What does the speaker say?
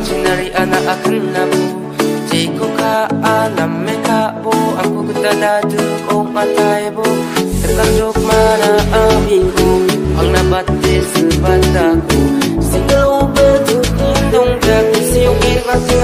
Sinari anak akan nabu Jiko ka alam meka bo Aku kutadadu o matay bo Terlanjut mana abiku Ang nabatis sebataku Singaw betul Indong kaki siung irmat